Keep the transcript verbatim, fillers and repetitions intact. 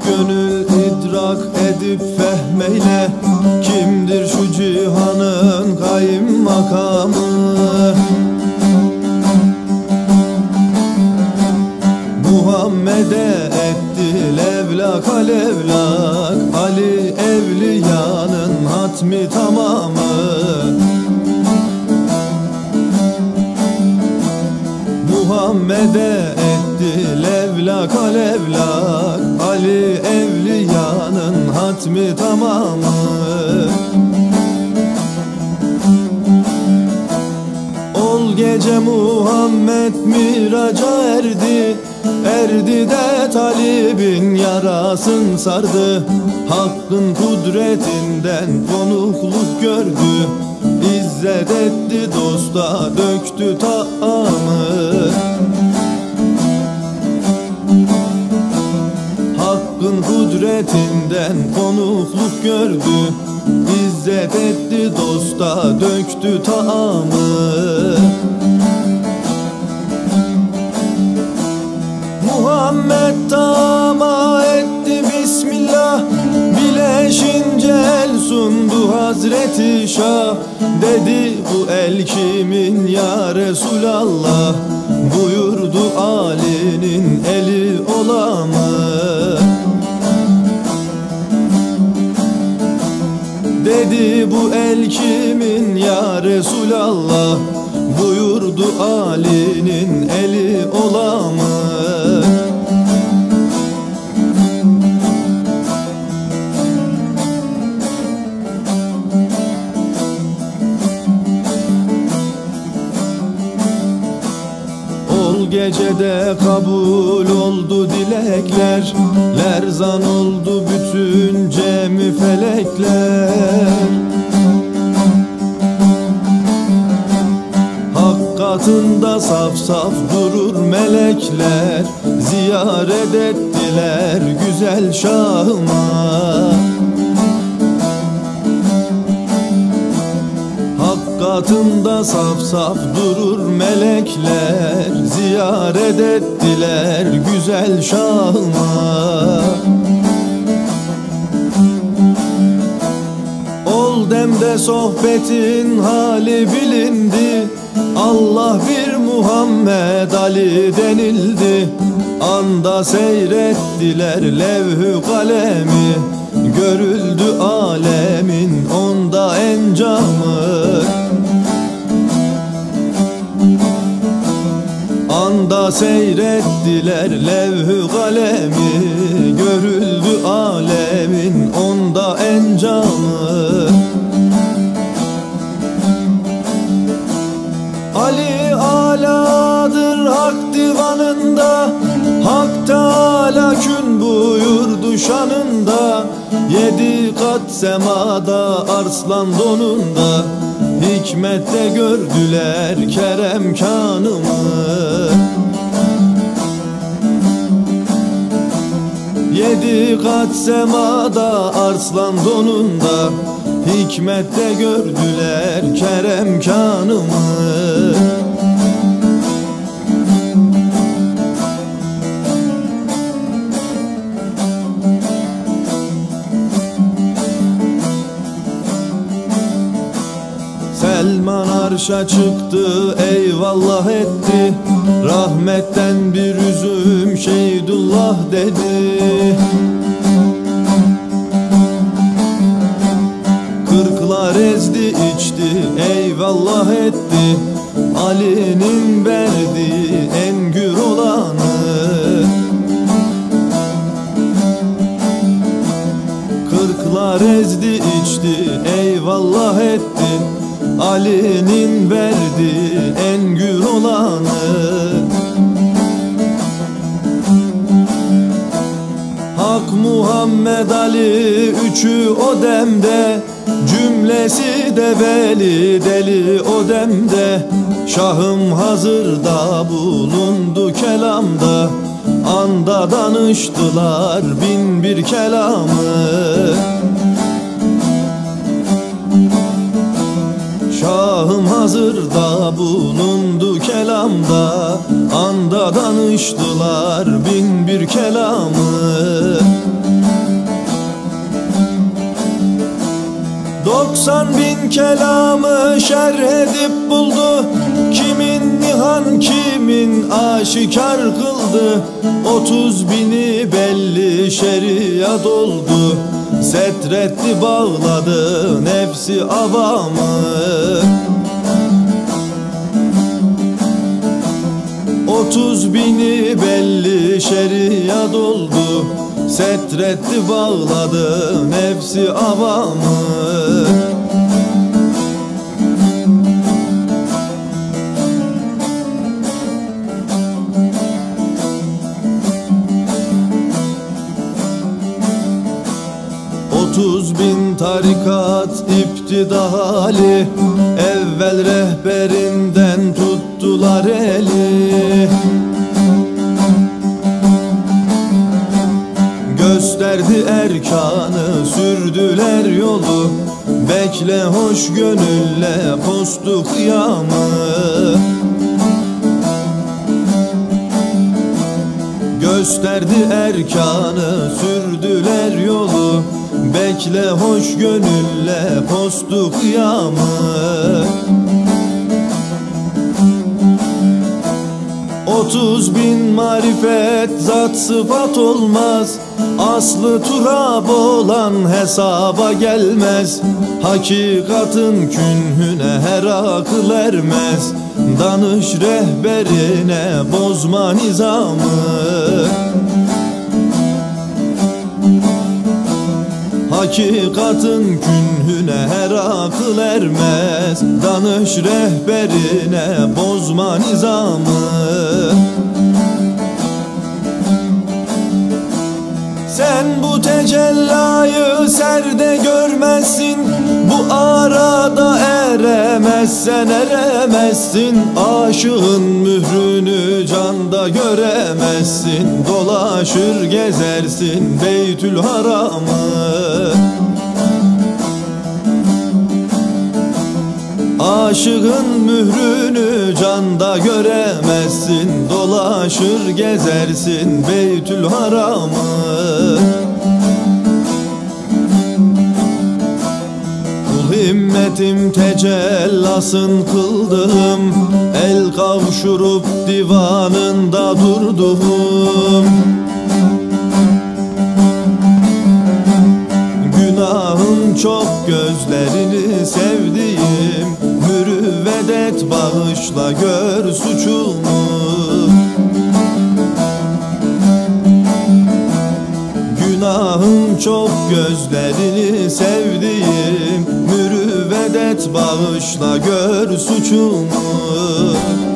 gönül idrak edip fehmeyle, kimdir şu cihanın kayınmakamı? Muhammed'e etti levlak alevlak, Ali evliyanın hatmi tamamı. Muhammed'e etti levlak alevlak, Ali evliyanın hatmi tamamı. Ol gece Muhammed miraca erdi, erdi de talibin yarasın sardı. Hakkın kudretinden konukluk gördü, İzzet etti dosta döktü taamı. Hakkın kudretinden konukluk gördü, İzzet etti dosta döktü taamı. Muhammed tama etti bismillah, bileşince el sundu Hazreti Şah. Dedi bu el kimin ya Resulallah, buyurdu Ali'nin eli ola mı? Dedi bu el kimin ya Resulallah, buyurdu Ali'nin eli ola mı? Ol gecede kabul oldu dilekler, lerzan oldu bütün cemi felekler. Hak katında saf saf durur melekler, ziyaret ettiler güzel şahıma. Katında saf saf durur melekler, ziyaret ettiler güzel şahıma. Ol demde sohbetin hali bilindi, Allah bir Muhammed Ali denildi. Anda seyrettiler levh-ü kalemi, görüldü alemin onda encamı. Anda seyrettiler levh-ü kalemi, görüldü alemin onda encamı. Ali aladır hak divanında, Hak Teâlâ kün buyurdu şanında. Yedi kat semada arslan donunda, hikmette gördüler kerem kanımı. Yedi kat semada arslan donunda, hikmette gördüler kerem kanımı. Selman arşa çıktı eyvallah etti, rahmetten bir üzüm Şeydullah dedi. Kırklar ezdi içti eyvallah etti, Ali'nin verdiği en gür olanı. Kırklar ezdi içti eyvallah etti, Ali'nin verdiği en gür olanı. Hak Muhammed Ali üçü o demde, cümlesi de veli deli o demde. Şahım hazırda bulundu kelamda, anda danıştılar bin bir kelamı. Şahım hazırda bulundu kelamda, anda danıştılar bin bir kelamı. Doksan bin kelamı şerh edip buldu, kimin nihan kimin aşikar kıldı. Otuz bini belli şeriat oldu, setretti bağladı nefsi avamı. Otuz bini belli şeriat oldu, setretti bağladı nefsi avamı. Otuz bin tarikat iptidali, evvel rehberinden tuttular eli. Gösterdi erkanı, sürdüler yolu, bekle hoş gönülle postu kıyamı. Gösterdi erkanı, sürdüler yolu, bekle hoş gönülle postu kıyamı. Otuz bin marifet zat sıfat olmaz, aslı turab olan hesaba gelmez. Hakikatın künhüne her akıl ermez, danış rehberine bozma nizamı. Hakikatın künhüne her akıl ermez, danış rehberine bozma nizamı. Sen bu tecellayı serde görmezsin, bu arada eremezsen eremezsin. Aşığın mührünü canda göremezsin, dolaşır gezersin Beytül Haram'ı. Aşığın mührünü canda göremezsin, dolaşır gezersin Beytül Haram'ı. Kul himmetim tecellasın kıldım, el kavşurup divanında durdum. Günahım çok gözlerini sevdiğim, mürüvvet bağışla gör suçumu. Günahım çok gözlerini sevdiğim, mürüvvet bağışla gör suçumu.